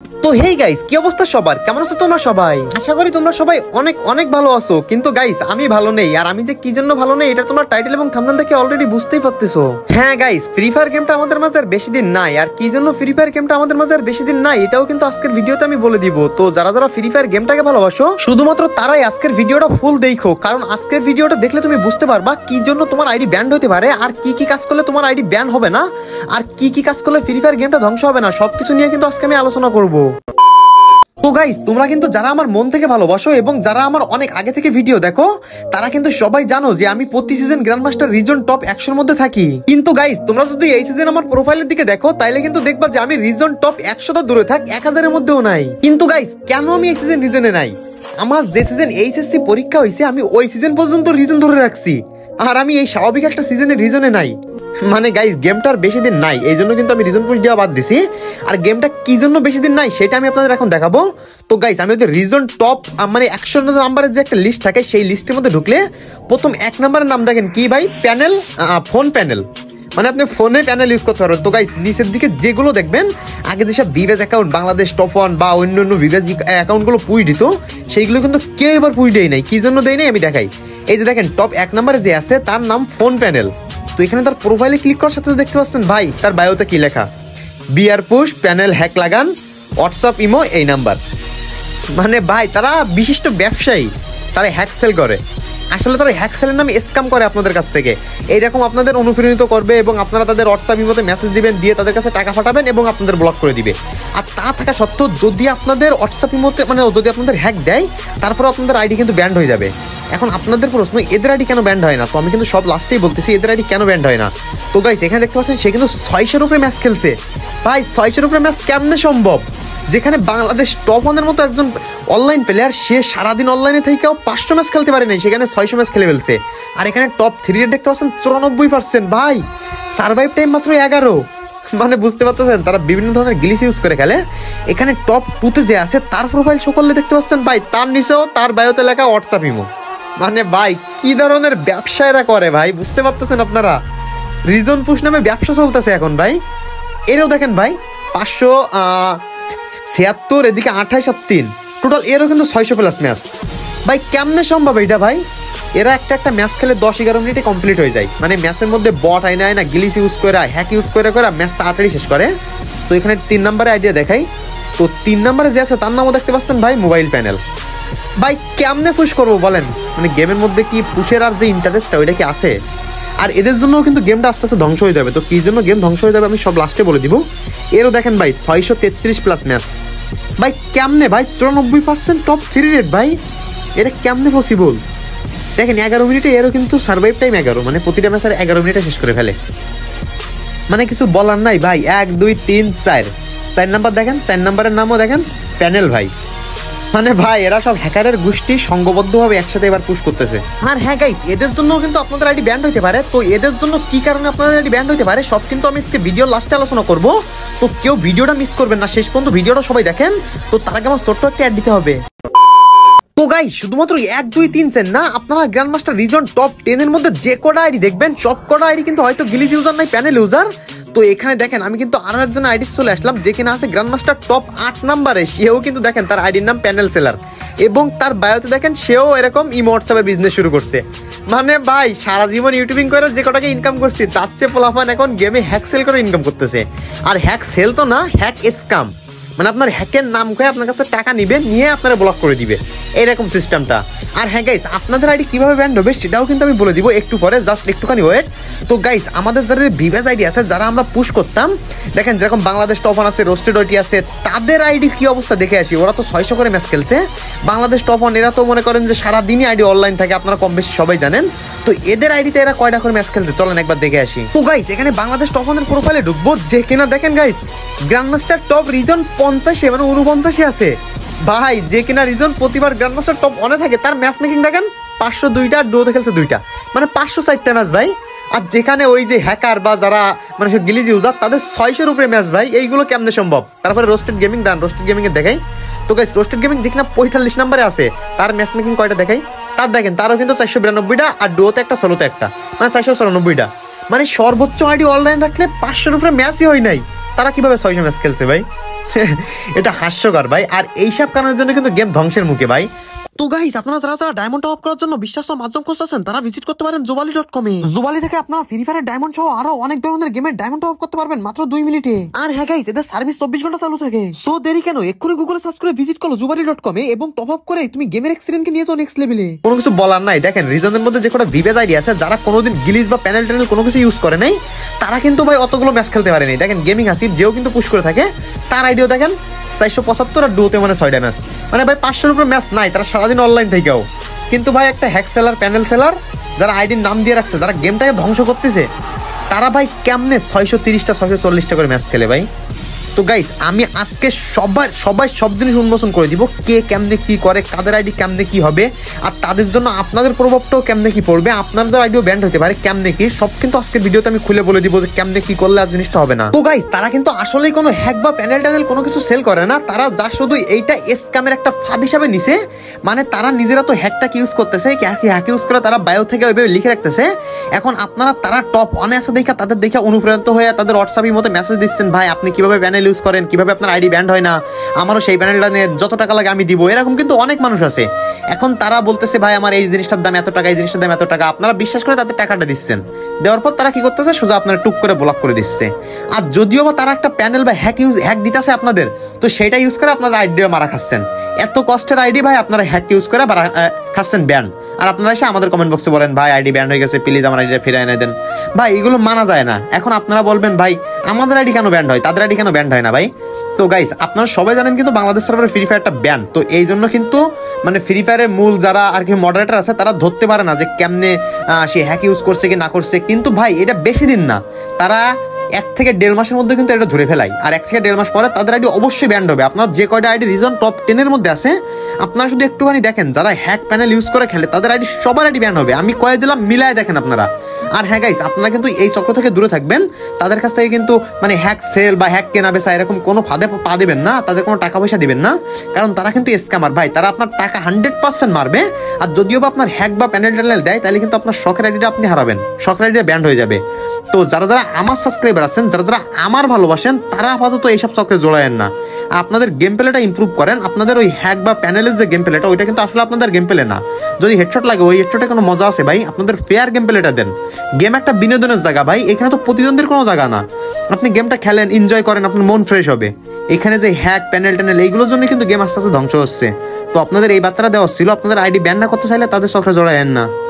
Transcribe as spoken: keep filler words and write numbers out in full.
তো hey guys, কি অবস্থা সবার? কেমন আছো তোমরা সবাই? আশা করি তোমরা সবাই অনেক অনেক ভালো আছো। কিন্তু গাইস, আমি ভালো নেই। আর আমি যে কি জন্য ভালো নেই এটা তোমরা টাইটেল এবং থাম্বনেল থেকে অলরেডি বুঝতেই পারতেছো। হ্যাঁ গাইস, ফ্রি ফায়ার গেমটা আমাদের মাঝে আর বেশি দিন নাই। আর কি জন্য ফ্রি ফায়ার গেমটা আমাদের মাঝে আর বেশি দিন নাই এটাও কিন্তু আজকের ভিডিওতে আমি বলে দিব। তো যারা যারা ফ্রি ফায়ার গেমটাকে ভালোবাসো শুধুমাত্র তারাই আজকের ভিডিওটা ফুল দেখো, কারণ আজকের ভিডিওটা দেখলে তুমি বুঝতে পারবা কি জন্য তোমার আইডি ব্যান্ড হতে পারে, আর কি কি কাজ করলে তোমার আইডি ব্যান হবে না, আর কি কি কাজ করলে ফ্রি ফায়ার গেমটা ধ্বংস হবে না, সবকিছু নিয়ে কিন্তু আজকে আমি আলোচনা করব। তো গাইস, তোমরা কিন্তু যারা আমার মন থেকে ভালোবাসো এবং যারা আমার অনেক আগে থেকে ভিডিও দেখো তারা কিন্তু সবাই জানো যে আমি প্রতি season grand master region top একশোর মধ্যে থাকি। কিন্তু গাইস, তোমরা যদি এই সিজন আমার প্রোফাইলের দিকে দেখো তাইলে কিন্তু দেখবা যে আমি রিজন টপ একশোটা দূরে থাক, এক হাজারের মধ্যেও নাই। কিন্তু গাইস, কেন আমি এই সিজন রিজনে নাই? আমার যে সিজন এইচএসসি পরীক্ষা হয়েছে আমি ওই সিজন পর্যন্ত রিজন ধরে রাখছি, আর আমি এই স্বাভাবিক একটা সিজনের রিজনে নাই। মানে গাইস, গেমটার বেশি দিন নাই, এই জন্য কিন্তু আমি রিজন পুশ দেওয়া বাদ দিছি। আর গেমটা কি জন্য বেশি দিন নাই সেটা আমি আপনাদের এখন দেখাবো। তো গাইস, আমি ওদের রিজন টপ মানে একশো নাম্বারের যে একটা লিস্ট থাকে সেই লিস্টের মধ্যে ঢুকলে প্রথম এক নাম্বারের নাম দেখেন কি ভাই? Panel, phone panel. মানে আপনি ফোনে প্যানেল ইউজ করতে পারবেন। তো গাইস, নিচের দিকে যেগুলো দেখবেন আগে যেসব ভিভেজ অ্যাকাউন্ট, বাংলাদেশ টপ ওয়ান বা অন্য অন্য ভিভেজ অ্যাকাউন্টগুলো পুশ দিত, সেইগুলো কিন্তু কেউ এবার পুশ দেয় নাই। কি জন্য দেয় নাই আমি দেখাই। এই যে দেখেন টপ এক নাম্বারে যে আছে তার নাম ফোন প্যানেল। তো এখানে তার প্রোফাইলে ক্লিক করার সাথে দেখতে পাচ্ছেন ভাই তার বায়োতে কি লেখা? বিআর পুশ, প্যানেল হ্যাক লাগান, হোয়াটসঅ্যাপ ইমো এই নাম্বার। মানে ভাই, তারা বিশিষ্ট ব্যবসায়ী, তারা হ্যাক সেল করে। আসলে তারা হ্যাক সেলের নামে স্ক্যাম করে আপনাদের কাছ থেকে। এইরকম আপনাদের অনুপ্রাণিত করবে এবং আপনারা তাদের হোয়াটসঅ্যাপ ইমোতে মেসেজ দিবেন, দিয়ে তাদের কাছে টাকা পাঠাবেন এবং আপনাদের ব্লক করে দিবে। আর তা থাকা সত্ত্বেও যদি আপনাদের হোয়াটসঅ্যাপ ইমোতে মানে যদি আপনাদের হ্যাক দেয় তারপরে আপনাদের আইডি কিন্তু ব্যান্ড হয়ে যাবে। এখন আপনাদের প্রশ্ন, এদের আইডি কেন ব্যান্ড হয় না? তো আমি কিন্তু সব লাস্টেই বলতেছি এদের আইডি কেন ব্যান্ড হয় না। তো গাইস, এখানে দেখতে পাচ্ছেন সে কিন্তু ছয়শোর উপরে ম্যাচ খেলছে। ভাই, ছয়শোর উপরে ম্যাচ কেমনে সম্ভব? যেখানে বাংলাদেশ টপ ওয়ানের মতো একজন অনলাইন প্লেয়ার, সে সারাদিন অনলাইনে থেকেও পাঁচশো ম্যাচ খেলতে পারে নাই, সেখানে ছয়শো ম্যাচ খেলে ফেলছে। আর এখানে টপ থ্রি দেখতে পাচ্ছেন চুরানব্বই পার্সেন্ট। ভাই, সার্ভাইভ টাইম মাত্র এগারো। মানে বুঝতে পারতেছেন তারা বিভিন্ন ধরনের গ্লিচ ইউজ করে খেলে। এখানে টপ টুতে যে আছে তার প্রোফাইল শো করলে দেখতে পাচ্ছেন ভাই তার নিচেও তার বায়োতে লেখা হোয়াটসঅ্যাপ ইমো। মানে ভাই, কি ধরনের ব্যবসা এরা করে ভাই, বুঝতে পারতেছেন আপনারা? রিজন পুশ নামে ব্যবসা চলতেছে এখন ভাই। এরও দেখেন ভাই পাঁচশো ছিয়াত্তর, এদিকে আঠাইশ আর তিন টোটাল, এরও কিন্তু ছয়শো প্লাস ম্যাচ। ভাই কেমনে সম্ভব এটা ভাই? এরা একটা একটা ম্যাচ খেলে দশ এগারো মিনিটে কমপ্লিট হয়ে যায়। মানে ম্যাচের মধ্যে বট আইনা আইনা গিলিস ইউজ করে, হ্যাক ইউজ করে করে ম্যাচ তাড়াতাড়ি শেষ করে। তো এখানে তিন নম্বরে আইডিয়া দেখাই। তো তিন নম্বরে যে আছে তার নামও দেখতে পাচ্ছেন ভাই মোবাইল প্যানেল। ভাই কেমনে পুশ করবো বলেন? মানে গেমের মধ্যে কি পুশের আর যে ইন্টারেস্টটা ওইটা কি আছে? আর এদের জন্যও কিন্তু গেমটা আস্তে আস্তে ধ্বংস হয়ে যাবে। তো কি জন্য গেম ধ্বংস হয়ে যাবে আমি সব লাস্টে বলে দিব। এরও দেখেন ভাই ছয়শো তেত্রিশ প্লাস ম্যাচ। ভাই কেমনে ভাই? চুরানব্বই পার্সেন্ট টপ থ্রি রেট ভাই, এটা কেমনে পসিবল? দেখেন এগারো মিনিটে এরও কিন্তু সার্ভাইভ টাইম এগারো, মানে প্রতিটা ম্যাচ আর এগারো মিনিটে শেষ করে ফেলে। মানে কিছু বলার নাই ভাই। এক দুই তিন চার চার নাম্বার দেখেন, চার নাম্বারের নামও দেখেন প্যানেল ভাই। মানে ভাই, এরা সব হ্যাকারের গোষ্ঠী সংঘবদ্ধভাবে একসাথে এবার পুশ করতেছে। আর হ্যাঁ গাইস, এদের জন্য কিন্তু আপনাদের আইডি ব্যান্ড হতে পারে। তো এদের জন্য কি কারণে আপনাদের আইডি ব্যান্ড হতে পারে সব কিন্তু আমি আজকে ভিডিওর লাস্টে আলোচনা করব। তো কেউ ভিডিওটা মিস করবেন না, শেষ পর্যন্ত ভিডিওটা সবাই দেখেন। তো তার আগে আমার ছোট্ট একটা অ্যাড দিতে হবে। তো গাইস, শুধুমাত্র এক দুই তিন চার না, আপনারা grand master region top ten এর মধ্যে যে কটা আইডি দেখবেন সব কটা আইডি কিন্তু হয়তো গিলিজ ইউজার নাই, প্যানেল ইউজার। তো এখানে দেখেন আমি কিন্তু আরো একজন আইডি চলে আসলাম যে কিনা আছে গ্র্যান্ড মাস্টার টপ আট নাম্বারে। সেও কিন্তু দেখেন তার আইডির নাম প্যানেল সেলার, এবং তার বায়োতে দেখেন সেও এরকম ইমো হোয়াটসঅ্যাপের বিজনেস শুরু করছে। মানে ভাই, সারা জীবন ইউটিউবিং করে যে কটাকে ইনকাম করছি তার চেয়ে পোলাফান এখন গেমে হ্যাক সেল করে ইনকাম করতেছে। আর হ্যাক সেল তো না, হ্যাক স্ক্যাম। মানে আপনার হ্যাকের নাম করে আপনার কাছে টাকা নিবে, নিয়ে আপনারা ব্লক করে দিবে, এইরকম সিস্টেমটা। আর হ্যাঁ গাইস, আপনাদের আইডি কিভাবে ব্যান্ড হবে সেটাও কিন্তু আমি বলে দিব একটু পরে, জাস্ট একটুখানি ওয়েট। তো গাইস, আমাদের যারা ভিভেজ আইডি আছে যারা আমরা পুশ করতাম, দেখেন যেরকম বাংলাদেশ টপ ওয়ান আছে, রোস্টেড ওইটি আছে, তাদের আইডি কি অবস্থা দেখে আসি। ওরা তো ছয়শো করে ম্যাচ খেলছে। বাংলাদেশ টপ ওয়ান এরা তো মনে করেন যে সারাদিনই আইডি অনলাইন থাকে, আপনারা কম বেশি সবাই জানেন। তো এদের আইডিতে এরা কয়টা করে ম্যাচ খেলতে চলেন একবার দেখে আসি। তো গাইস, এখানে বাংলাদেশ টপ ওয়ানের প্রোফাইলে ঢুকবো, যে কিনা দেখেন guys grand master top region পঞ্চাশে মানে উনপঞ্চাশে আছে। ভাই, যে কিনা রিজন প্রতিবার গ্র্যান্ড মাস্টার টপ ওয়ানে থাকে তার ম্যাচ মেকিং দেখেন পাঁচশো দুইটা, আর দুতে খেলছে দুইটা, মানে পাঁচশো ষাটটা ম্যাচ ভাই। আর যেখানে ওই যে হ্যাকার বা যারা মানে সব গিলিজ ইউজার তাদের ছয়শোর উপরে ম্যাচ ভাই। এইগুলো কেমনে সম্ভব? তারপরে রোস্টেড গেমিং দান, রোস্টেড গেমিং এর দেখাই। তো গাইস, রোস্টেড গেমিং যে কিনা পঁয়তাল্লিশ নাম্বারে আছে তার ম্যাচ মেকিং কয়টা দেখাই। তার দেখেন তারও কিন্তু চারশো বিরানব্বইটা, আর ডুয়োতে একটা, ষোলোতে একটা, মানে চারশো চুরানব্বইটা। মানে সর্বোচ্চ আইডি অনলাইন রাখলে পাঁচশোর উপরে ম্যাচই হয় নাই। তারা কিভাবে ছয়শো ম্যাচ খেলছে ভাই? এটা হাস্যকর ভাই। আর এইসব কারণের জন্য কিন্তু গেম ধ্বংসের মুখে ভাই। তো গাইস, আপনারা যারা যারা ডায়মন্ড টপ করার জন্য বিশ্বাস্ত মাধ্যম খুঁজতেছেন তারা ভিজিট করতে পারেন জোবালি ডট কম এ। জোবালি থেকে আপনারা ফ্রি ফায়ারের ডায়মন্ড সহ আরো অনেক ধরনের গেমের ডায়মন্ড টপ করতে পারবেন মাত্র দুই মিনিটে। আর হ্যাঁ গাইস, এদের সার্ভিস চব্বিশ ঘন্টা চালু থাকে। সো দেরি কেন, এক্ষুনি গুগলে সার্চ করে ভিজিট করো জোবালি ডট কম এ এবং টপ আপ করে তুমি গেমের এক্সপেরিয়েন্সকে নিয়ে যাও নেক্সট লেভেলে। কোনো কিছু বলার নাই। দেখেন রিজনের মধ্যে যে কোনো ভিভেজ আইডি আছে, যারা কোনোদিন গিলিজ বা প্যানেল ট্যানেল কোনো কিছু ইউজ করে নাই, তারা কিন্তু ভাই অতগুলো ম্যাচ খেলতে পারেনি। দেখেন গেমিং আসিফ যেও কিন্তু পুশ করে থাকে, তার আইডিও দেখেন চারশো পঁচাত্তর আর ডুতে মানে ছয়টা ম্যাচ, মানে ভাই পাঁচশোর উপরে ম্যাচ নাই তারা সারাদিন অনলাইন থেকেও। কিন্তু ভাই একটা হ্যাক সেলার, প্যানেল সেলার যারা আইডির নাম দিয়ে রাখছে, যারা গেমটাকে ধ্বংস করতেছে, তারা ভাই কেমনে ছয়শো তিরিশটা ছয়শো চল্লিশটা করে ম্যাচ খেলে ভাই। তো গাইস, আমি আজকে সবাই সবাই সব জিনিস উন্মোচন করে দিব, কে কেমনে কি করে, কাদের আইডি কেমনে কি হবে, আর তাদের জন্য আপনাদের প্রভাবটাও কেমনে কি পড়বে, আপনাদের আইডিও ব্যান্ড হতে পারে কেমনে কি, সব কিন্তু আজকের ভিডিওতে আমি খুলে বলে দিব যে কেমনে কি করলে আর জিনিসটা হবে না। তো গাইস, তারা কিন্তু আসলেই কোনো হ্যাক বা প্যানেল ট্যানেল কোনো কিছু সেল করে না, তারা যা শুধু এইটা স্ক্যামের একটা ফাঁদ হিসাবে নিছে। মানে তারা নিজেরা তো হ্যাকটাকে ইউজ করতেছে, হ্যাক ইউজ করে তারা বায়ো থেকে ওইভাবে লিখে রাখতেছে। এখন আপনারা তারা টপ অনে আছে দেখা তাদের দেখে অনুপ্রাণিত হয়ে তাদের হোয়াটসঅ্যাপের মতো মেসেজ দিচ্ছেন, ভাই আপনি কিভাবে প্যানেল ইউজ করেন, কিভাবে আপনার আইডি ব্যান্ড হয় না, আমারও সেই প্যানেলটা নিয়ে যত টাকা লাগে আমি দিব। এরকম কিন্তু অনেক মানুষ আছে। এখন তারা বলতেছে ভাই আমার এই জিনিসটার দাম এত টাকা, এই জিনিসটার দাম এত টাকা, আপনারা বিশ্বাস করে তাদের টাকাটা দিচ্ছেন। দেওয়ার পর তারা কি করতেছে, শুধু আপনারা টুক করে ব্লক করে দিচ্ছে। আর যদিও বা তারা একটা প্যানেল বা হ্যাক ইউজ হ্যাক দিতেছে আপনাদের, তো সেটা ইউজ করে আপনারা আইডি মারা খাচ্ছেন। এত কষ্টের আইডি ভাই আপনারা হ্যাক ইউজ করে খাচ্ছেন ব্যান্ড, আর আপনারা এসে আমাদের কমেন্ট বক্সে বলেন ভাই আইডি ব্যান্ড হয়ে গেছে, প্লিজ আমার আইডিটা ফিরিয়ে এনে দেন। ভাই এগুলো মানা যায় না। এখন আপনারা বলবেন ভাই আমাদের আইডি কেন ব্যান্ড হয়, তাদের আইডি কেন ব্যান্ড হয় না ভাই? তো গাইস, আপনারা সবাই জানেন কিন্তু বাংলাদেশ সার্ভারে ফ্রি ফায়ারটা ব্যান। তো এই জন্য কিন্তু মানে ফ্রি ফায়ারের মূল যারা আর কি মডারেটর আছে, তারা ধরতে পারে না যে কেমনে সে হ্যাক ইউজ করছে কি না করছে। কিন্তু ভাই এটা বেশি দিন না, তারা এক থেকে দেড় মাসের মধ্যে কিন্তু এটা ধরে ফেলাই, আর এক থেকে দেড় মাস পরে তাদের আইডি অবশ্যই ব্যান্ড হবে। আপনার যে কয়টা আইডি রিজন টপ টেনের মধ্যে আছে, আপনারা শুধু একটুখানি দেখেন, যারা হ্যাক প্যানেল ইউজ করে খেলে তাদের আইডি সবার আইডি ব্যান্ড হবে। আমি কয়ে দিলাম, মিলায় দেখেন আপনারা। আর হ্যাঁ গাইস, আপনারা কিন্তু এই চক্র থেকে দূরে থাকবেন। তাদের কাছ থেকে কিন্তু মানে হ্যাক সেল বা হ্যাক কেনা বেচা এরকম কোনো ফাঁদে পা দেবেন না, তাদের কোনো টাকা পয়সা দিবেন না, কারণ তারা কিন্তু স্ক্যামার ভাই। তারা আপনার টাকা হান্ড্রেড পার্সেন্ট মারবে। আর যদিও বা আপনার হ্যাক বা প্যানেল ট্যানেল দেয়, তাহলে কিন্তু আপনার শখের আইডিটা আপনি হারাবেন, শখের আইডিটা ব্যান্ড হয়ে যাবে। তো যারা যারা আমার সাবস্ক্রাইবার আছেন, যারা যারা আমার ভালোবাসেন, তারা আপাতত এইসব চক্রে জড়ায়েন না। আপনাদের গেম প্লেটা ইমপ্রুভ করেন। আপনাদের ওই হ্যাক বা প্যানেলের যে গেম প্লেটা, ওইটা কিন্তু আসলে আপনাদের গেম প্লে না। যদি হেডশট লাগে, ওই হেডশটে কোনো মজা আছে ভাই? আপনাদের ফেয়ার গেম প্লেটা দেন। গেম একটা বিনোদনের জায়গা ভাই, এখানে তো প্রতিদ্বন্দ্বীর কোনো জায়গা না। আপনি গেমটা খেলেন, এনজয় করেন, আপনার মন ফ্রেশ হবে। এখানে যে হ্যাক প্যানেল ট্যানেল এইগুলোর জন্য কিন্তু গেম আস্তে আস্তে ধ্বংস হচ্ছে। তো আপনাদের এই বার্তাটা দেওয়া ছিল, আপনাদের আইডি ব্যান না করতে চাইলে তাদের চক্রে জড়ায়েন না।